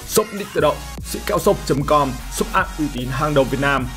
Shop đích tự động, sĩ kẹo shop.com, shop app uy tín hàng đầu Việt Nam.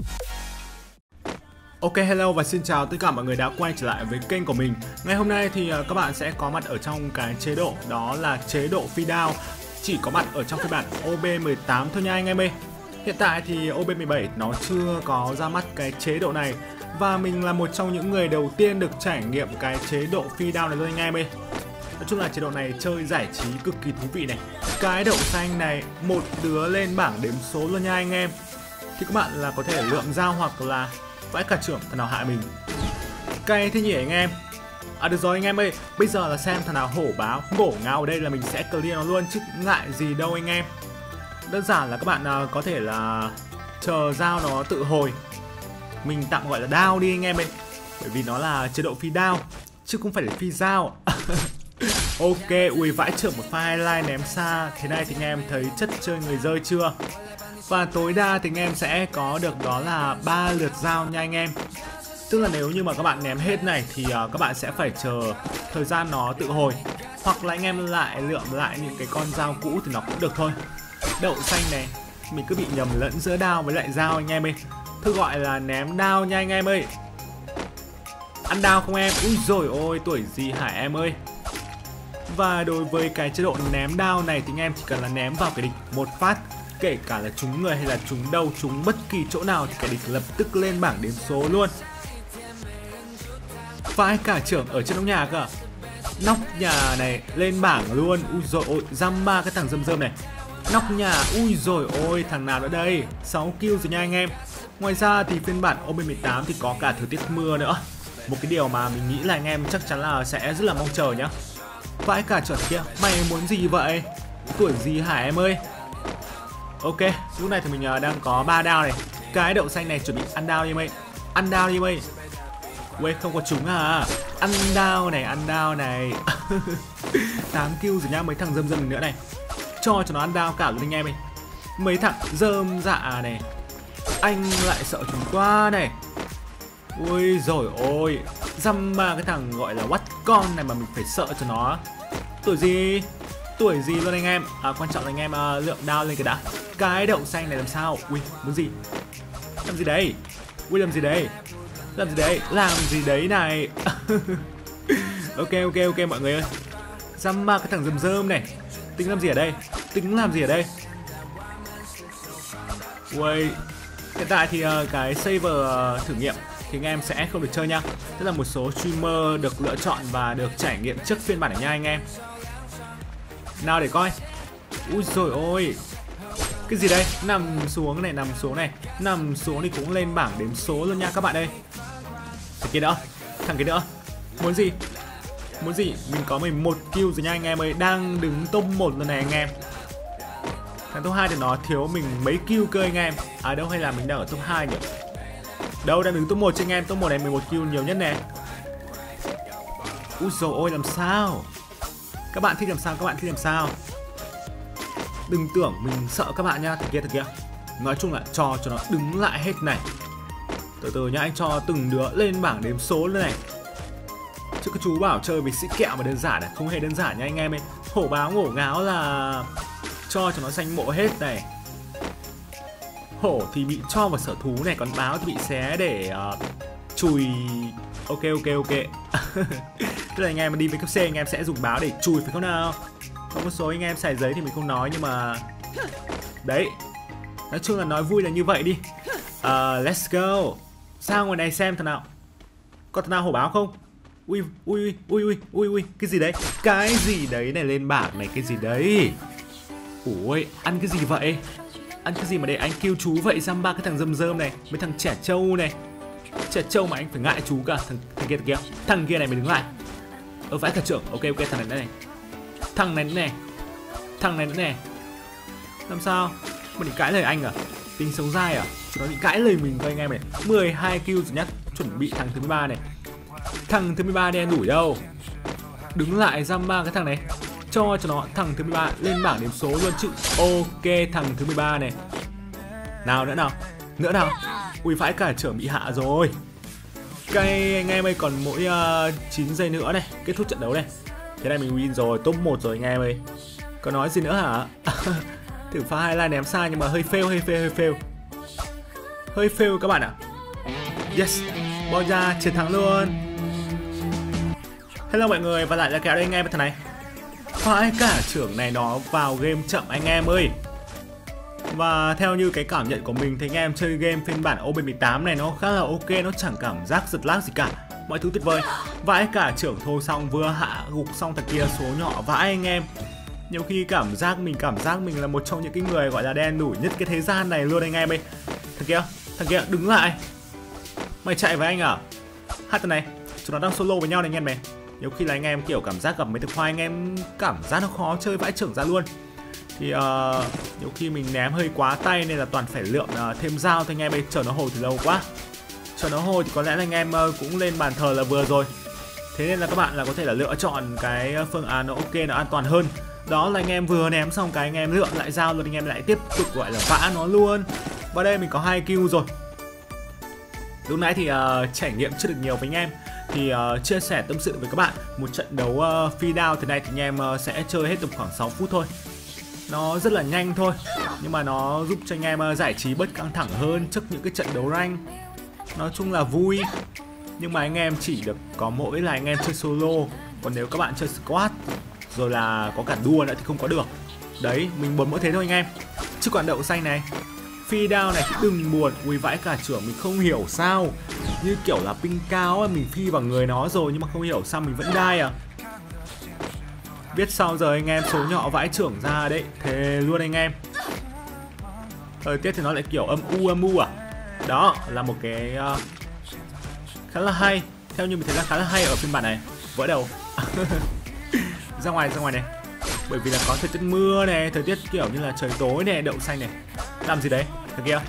Ok, hello và xin chào tất cả mọi người đã quay trở lại với kênh của mình. Ngày hôm nay thì các bạn sẽ có mặt ở trong cái chế độ đó là chế độ phi đao, chỉ có mặt ở trong phiên bản OB18 thôi nha anh em ơi. Hiện tại thì OB17 nó chưa có ra mắt cái chế độ này, và mình là một trong những người đầu tiên được trải nghiệm cái chế độ phi đao này luôn anh em ơi. Nói chung là chế độ này chơi giải trí cực kỳ thú vị này. Cái đậu xanh này một đứa lên bảng đếm số luôn nha anh em. Thì các bạn là có thể lượm dao hoặc là vãi cả trưởng thằng nào hại mình. Cay thế nhỉ anh em. Được rồi anh em ơi, bây giờ là xem thằng nào hổ báo ngổ ngáo ở đây là mình sẽ clear nó luôn chứ ngại gì đâu anh em. Đơn giản là các bạn có thể là chờ dao nó tự hồi. Mình tạm gọi là đao đi anh em ơi, bởi vì nó là chế độ phi đao chứ không phải là phi dao. Ok, ui vãi trưởng một pha highlight ném xa. Thế này thì anh em thấy chất chơi người rơi chưa? Và tối đa thì anh em sẽ có được đó là 3 lượt dao nha anh em. Tức là nếu như mà các bạn ném hết này thì các bạn sẽ phải chờ thời gian nó tự hồi, hoặc là anh em lại lượm lại những cái con dao cũ thì nó cũng được thôi. Đậu xanh này mình cứ bị nhầm lẫn giữa đao với lại dao anh em ơi. Thư gọi là ném đao nha anh em ơi. Ăn đao không em? Úi dồi ôi, tuổi gì hả em ơi. Và đối với cái chế độ ném đao này thì anh em chỉ cần là ném vào cái địch một phát, kể cả là trúng người hay là trúng đầu, trúng bất kỳ chỗ nào thì cái địch lập tức lên bảng đếm số luôn. Vãi cả trưởng ở trên nóc nhà cơ. Nóc nhà này lên bảng luôn. Ui dồi ôi, dăm ba cái thằng rơm rơm này. Nóc nhà, ui dồi ôi, thằng nào nữa đây? 6 kill rồi nha anh em. Ngoài ra thì phiên bản OB18 thì có cả thời tiết mưa nữa. Một cái điều mà mình nghĩ là anh em chắc chắn là sẽ rất là mong chờ nhá. Vãi cả trưởng kia, mày muốn gì vậy? Tuổi gì hả em ơi? Ok, lúc này thì mình đang có 3 đao này. Cái đậu xanh này chuẩn bị ăn đao đi em ơi. Ăn đao đi em ơi. Ui, không có trúng à? Ăn đao này, ăn đao này. 8 kill rồi nhá, mấy thằng rơm rơm nữa này. Cho nó ăn đao cả luôn anh em ơi. Mấy thằng rơm dạ này. Anh lại sợ chúng quá này. Ui rồi ôi, dăm ba cái thằng gọi là what con này mà mình phải sợ cho nó. Tuổi gì? Tuổi gì luôn anh em. Quan trọng là anh em lượng đao lên cái đã. Cái đậu xanh này làm sao? Ui, muốn gì? Làm gì đấy? Ui, làm gì đấy? Làm gì đấy? Làm gì đấy này? Ok mọi người ơi. Dăm ba cái thằng rơm rơm này. Tính làm gì ở đây? Tính làm gì ở đây? Ui, hiện tại thì cái server thử nghiệm thì anh em sẽ không được chơi nha. Tức là một số streamer được lựa chọn và được trải nghiệm trước phiên bản này nha anh em. Nào để coi. Úi dồi ôi. Cái gì đây? Nằm xuống này, nằm xuống này. Nằm xuống thì cũng lên bảng đếm số luôn nha các bạn ơi. Thằng kia nữa. Thằng kia nữa. Muốn gì? Muốn gì? Mình có 11 kill rồi nha anh em ơi. Đang đứng top 1 luôn này anh em. Thằng top 2 thì nó thiếu mình mấy kill cơ anh em. Đâu hay là mình đang ở top 2 nhỉ? Đâu, đang đứng top 1 cho anh em. Top 1 này 11 kill nhiều nhất nè. Úi dồi ôi, làm sao? Các bạn thích làm sao? Các bạn thích làm sao? Đừng tưởng mình sợ các bạn nha. Thật kia. Nói chung là cho nó đứng lại hết này. Từ từ nhá, anh cho từng đứa lên bảng đếm số luôn này. Chứ các chú bảo chơi với sĩ kẹo mà đơn giản này. Không hề đơn giản nha anh em ơi. Hổ báo ngổ ngáo là cho nó xanh mộ hết này. Hổ thì bị cho vào sở thú này, còn báo thì bị xé để chùi. Ok. Tức là anh em đi với cấp C anh em sẽ dùng báo để chùi phải không nào? Có một số anh em xài giấy thì mình không nói, nhưng mà đấy, nói chung là nói vui là như vậy đi. Let's go. Sao ngoài này xem thằng nào? Có thằng nào hổ báo không? Ui, cái gì đấy? Cái gì đấy này lên bảng này, cái gì đấy? Ui, ăn cái gì vậy? Ăn cái gì mà để anh kêu chú vậy? Dăm ba cái thằng rơm rơm này, mấy thằng trẻ trâu này. Trẻ trâu mà anh phải ngại chú cả. Thằng kia này mày đứng lại. Vãi cả trưởng. Ok, thằng này này. Thằng này nữa này. Làm sao? Mà định cãi lời anh à? Tính sống dai à? Chúng nó định cãi lời mình thôi anh em này. 12 kill rồi nhá. Chuẩn bị thằng thứ 13 này. Thằng thứ 13 đen đủi đâu. Đứng lại dăm ba cái thằng này. Cho nó thằng thứ 13 lên bảng đếm số luôn chứ. Ok, thằng thứ 13 này. Nào nữa nào. Nữa nào. Ui vãi cả trưởng bị hạ rồi. Cái anh em ơi, còn mỗi 9 giây nữa này, kết thúc trận đấu này. Thế này mình win rồi, top 1 rồi anh em ơi. Có nói gì nữa hả? Thử pha highlight ném sai nhưng mà hơi fail. Hơi fail các bạn ạ. Yes, bỏ ra chiến thắng luôn. Hello mọi người, và lại là Kẹo đây anh em thằng này. Phải cả trưởng này nó vào game chậm anh em ơi. Và theo như cái cảm nhận của mình thì anh em chơi game phiên bản OB18 này nó khá là ok, nó chẳng cảm giác giật lag gì cả. Mọi thứ tuyệt vời. Vãi cả trưởng thôi xong vừa hạ gục xong thằng kia số nhỏ vãi anh em. Nhiều khi cảm giác mình là một trong những cái người gọi là đen đủi nhất cái thế gian này luôn anh em ơi. Thằng kia đứng lại. Mày chạy với anh à? Hai thằng này chúng nó đang solo với nhau này anh em này. Nhiều khi là anh em kiểu cảm giác gặp mấy thằng khoai anh em cảm giác nó khó chơi vãi trưởng ra luôn. Thì nhiều khi mình ném hơi quá tay nên là toàn phải lượm thêm dao thôi anh em ơi. Chờ nó hồi thì lâu quá. Chờ nó hồi thì có lẽ là anh em cũng lên bàn thờ là vừa rồi. Thế nên là các bạn là có thể là lựa chọn cái phương án nó ok, nó an toàn hơn. Đó là anh em vừa ném xong cái anh em lượm lại dao rồi anh em lại tiếp tục gọi là vã nó luôn. Và đây mình có 2 kill rồi. Lúc nãy thì trải nghiệm chưa được nhiều với anh em. Thì chia sẻ tâm sự với các bạn. Một trận đấu free down thế này thì anh em sẽ chơi hết tầm khoảng 6 phút thôi. Nó rất là nhanh thôi. Nhưng mà nó giúp cho anh em giải trí bớt căng thẳng hơn trước những cái trận đấu rank. Nói chung là vui. Nhưng mà anh em chỉ được có mỗi là anh em chơi solo. Còn nếu các bạn chơi squad rồi là có cả đua nữa thì không có được. Đấy, mình muốn mỗi thế thôi anh em. Chứ còn đậu xanh này, phi down này thì đừng buồn. Ui vãi cả trưởng, mình không hiểu sao. Như kiểu là ping cao ấy, mình phi vào người nó rồi nhưng mà không hiểu sao mình vẫn đai à. Biết sao giờ anh em, số nhỏ vãi trưởng ra đấy. Thề luôn anh em. Thời tiết thì nó lại kiểu âm u à. Đó là một cái khá là hay. Theo như mình thấy là khá là hay ở phiên bản này. Vỡ đầu. Ra ngoài này. Bởi vì là có thời tiết mưa này, thời tiết kiểu như là trời tối này, đậu xanh này. Làm gì đấy? Thằng kia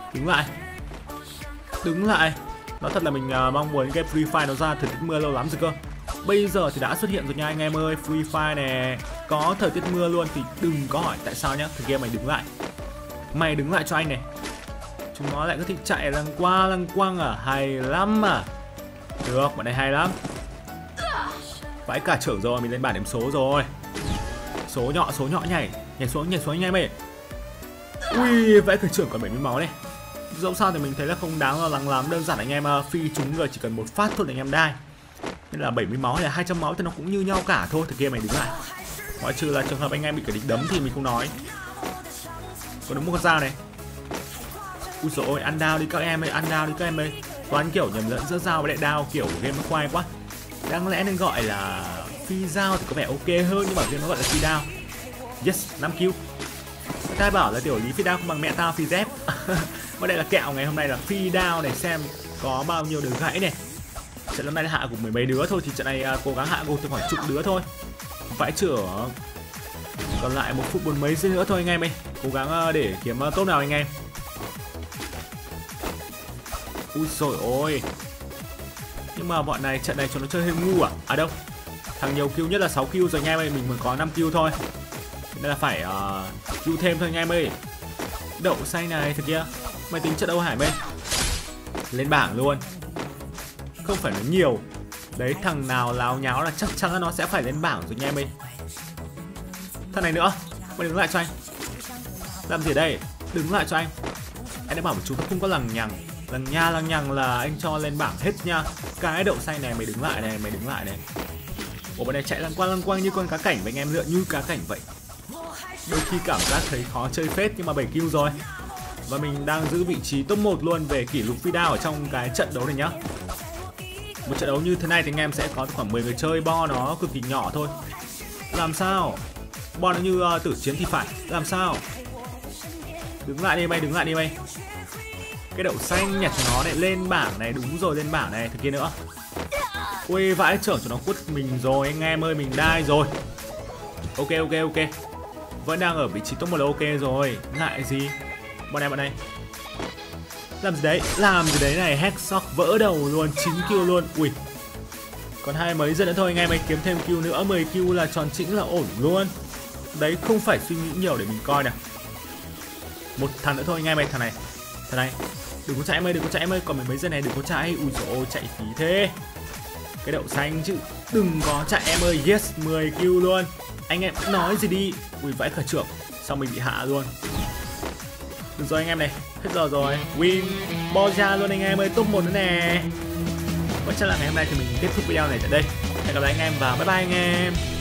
Đứng lại. Nói thật là mình mong muốn cái Free Fire nó ra thời tiết mưa lâu lắm rồi cơ. Bây giờ thì đã xuất hiện rồi nha anh em ơi. Free Fire này có thời tiết mưa luôn thì đừng có hỏi tại sao nhá. Thằng kia mày đứng lại. Mày đứng lại cho anh này. Chúng nó lại cứ thích chạy lăng quăng à. Hay lắm à. Được, bọn này hay lắm. Vãi cả trưởng rồi, mình lên bảng điểm số rồi. Số nhỏ nhảy xuống anh em ơi. Ui, vãi cả trưởng còn 70 máu này. Dẫu sao thì mình thấy là không đáng lo lắng lắm. Đơn giản anh em phi trúng người chỉ cần một phát thôi để anh em đai. Nên là 70 máu hay là 200 máu thì nó cũng như nhau cả thôi. Thực kia mày đứng lại. Ngoại trừ là trường hợp anh em bị kẻ địch đấm thì mình không nói. Còn đúng một con dao này. Ui dồi ôi, ăn đao đi các em ơi, Toán kiểu nhầm lẫn giữa dao với lại đao, kiểu game nó khoai quá. Đáng lẽ nên gọi là phi dao thì có vẻ ok hơn, nhưng mà game nó gọi là phi đao. Yes, 5 kill. Ta bảo là tiểu lý phi đao không bằng mẹ tao phi dép. Và đây là Kẹo ngày hôm nay là phi đao này, xem có bao nhiêu đường gãy này. Trận hôm nay hạ gục mười mấy đứa thôi, thì trận này cố gắng hạ gục từ khoảng chục đứa thôi. Vãi trưởng. Còn lại 1 phút 4 mấy giây nữa thôi anh em ơi. Cố gắng để kiếm top nào anh em. Ui dồi ôi. Nhưng mà bọn này trận này chúng nó chơi hơi ngu à? À đâu, thằng nhiều kill nhất là 6 kill rồi anh em ơi. Mình mới có 5 kill thôi. Nên là phải kill thêm thôi anh em ơi. Đậu xanh này thật kia. Mày tính trận đâu Hải bên? Lên bảng luôn. Không phải nói nhiều. Đấy, thằng nào láo nháo là chắc chắn là nó sẽ phải lên bảng rồi anh em ơi. Thằng này nữa. Mày đứng lại cho anh. Làm gì ở đây? Đứng lại cho anh. Anh đã bảo một chú nó không có lằng nhằng. Lằng nhằng là anh cho lên bảng hết nha. Cái đậu xanh này mày đứng lại này, Ủa bọn này chạy lăng quăng như con cá cảnh với anh em, lựa như cá cảnh vậy. Đôi khi cảm giác thấy khó chơi phết, nhưng mà 7 kill rồi. Và mình đang giữ vị trí top 1 luôn về kỷ lục free down ở trong cái trận đấu này nhá. Một trận đấu như thế này thì anh em sẽ có khoảng 10 người chơi, bo nó cực kỳ nhỏ thôi. Làm sao? Bo nó như tử chiến thì phải. Làm sao? Đứng lại đi mày. Cái đậu xanh nhặt cho nó để lên bảng này, đúng rồi, lên bảng này, thực kia nữa. Ui vãi trưởng cho nó quất mình rồi anh em ơi, mình đai rồi. Ok. Vẫn đang ở vị trí top 1 là ok rồi. Lại gì? Bọn này. Làm gì đấy này, headshot vỡ đầu luôn, 9 kill luôn. Ui. Còn 20 mấy giờ nữa thôi anh em ơi, kiếm thêm kill nữa, 10 kill là tròn chỉnh là ổn luôn. Đấy, không phải suy nghĩ nhiều để mình coi nè. Một thằng nữa thôi anh em ơi, thằng này. Đừng có chạy em ơi, còn mấy giờ này đừng có chạy. Ui dồi ôi, chạy phí thế. Cái đậu xanh chứ, đừng có chạy em ơi. Yes, 10 kill luôn. Anh em nói gì đi. Ui vãi cả trưởng. Xong mình bị hạ luôn. Được rồi anh em này, hết giờ rồi. Win Boja luôn anh em ơi, top 1 nữa nè. Chắc là ngày hôm nay thì mình kết thúc video này tại đây. Hẹn gặp lại anh em và bye bye anh em.